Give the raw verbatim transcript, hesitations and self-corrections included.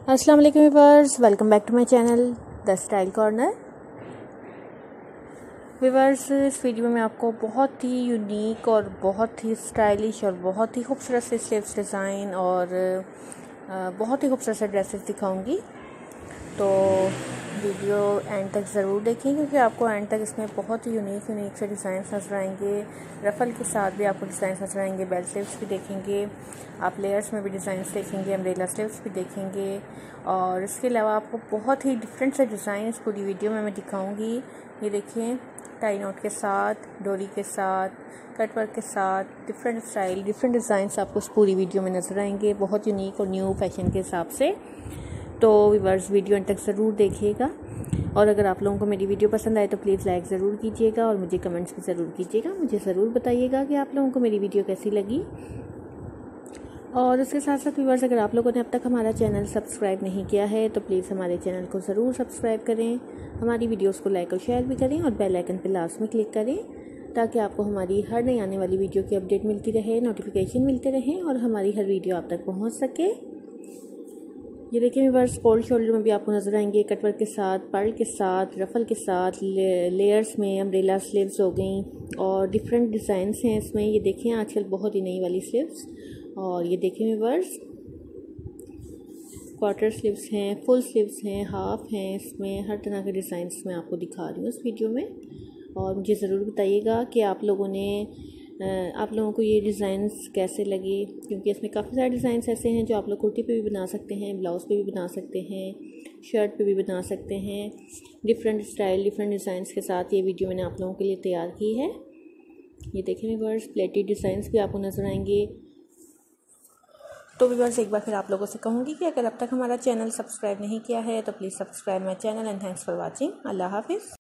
अस्सलाम वालेकुम viewers, welcome back to my channel the style corner. Viewers, इस video में आपको बहुत ही यूनिक और बहुत ही स्टाइलिश और बहुत ही खूबसूरत से स्लीव्स डिज़ाइन और बहुत ही खूबसूरत से ड्रेसेस दिखाऊंगी। तो वीडियो एंड तक ज़रूर देखें क्योंकि आपको एंड तक इसमें बहुत ही यूनिक यूनिक से डिज़ाइन नजर आएंगे। रफल के साथ भी आपको डिज़ाइन नजर आएंगे, बेल्ट स्लीव्स भी देखेंगे, आप लेयर्स में भी डिज़ाइन देखेंगे, अम्ब्रेला स्लीव्स भी देखेंगे और इसके अलावा आपको बहुत ही डिफरेंट से डिज़ाइन पूरी वीडियो में मैं दिखाऊंगी। ये देखिए, टाई नॉट के साथ, डोरी के साथ, कट वर्क के साथ, डिफरेंट स्टाइल डिफरेंट डिज़ाइंस आपको इस पूरी वीडियो में नज़र आएंगे, बहुत यूनिक और न्यू फैशन के हिसाब से। तो व्यूअर्स, वीडियो अंत तक ज़रूर देखिएगा और अगर आप लोगों को मेरी वीडियो पसंद आए तो प्लीज़ लाइक ज़रूर कीजिएगा और मुझे कमेंट्स भी ज़रूर कीजिएगा। मुझे ज़रूर बताइएगा कि आप लोगों को मेरी वीडियो कैसी लगी। और इसके साथ साथ व्यूअर्स, अगर आप लोगों ने अब तक हमारा चैनल सब्सक्राइब नहीं किया है तो प्लीज़ हमारे चैनल को ज़रूर सब्सक्राइब करें, हमारी वीडियोस को लाइक और शेयर भी करें और बेल आइकन पर लास्ट में क्लिक करें ताकि आपको हमारी हर नई आने वाली वीडियो की अपडेट मिलती रहे, नोटिफिकेशन मिलते रहें और हमारी हर वीडियो आप तक पहुँच सके। ये देखिए व्यूअर्स, कोल्ड शोल्डर में भी आपको नज़र आएंगे, कटवर्क के साथ, पर्ल के साथ, रफल के साथ, ले, लेयर्स में अम्ब्रेला स्लीव्स हो गई और डिफरेंट डिज़ाइंस हैं इसमें। ये देखें आजकल बहुत ही नई वाली स्लीव्स। और ये देखें व्यूअर्स, क्वार्टर स्लीव्स हैं, फुल स्लीव्स हैं, हाफ हैं, इसमें हर तरह के डिज़ाइंस मैं आपको दिखा रही हूँ इस वीडियो में। और मुझे ज़रूर बताइएगा कि आप लोगों ने आप लोगों को ये डिज़ाइंस कैसे लगे, क्योंकि इसमें काफ़ी सारे डिज़ाइंस ऐसे हैं जो आप लोग कुर्ती पे भी बना सकते हैं, ब्लाउज़ पे भी बना सकते हैं, शर्ट पे भी बना सकते हैं। डिफरेंट स्टाइल डिफरेंट डिज़ाइंस के साथ ये वीडियो मैंने आप लोगों के लिए तैयार की है। ये देखें व्यूअर्स, प्लेटेड डिज़ाइंस भी आपको नज़र आएंगे। तो व्यूअर्स, एक बार फिर आप लोगों से कहूँगी कि अगर अब तक हमारा चैनल सब्सक्राइब नहीं किया है तो please subscribe my channel and thanks for watching. अल्लाह हाफिज़।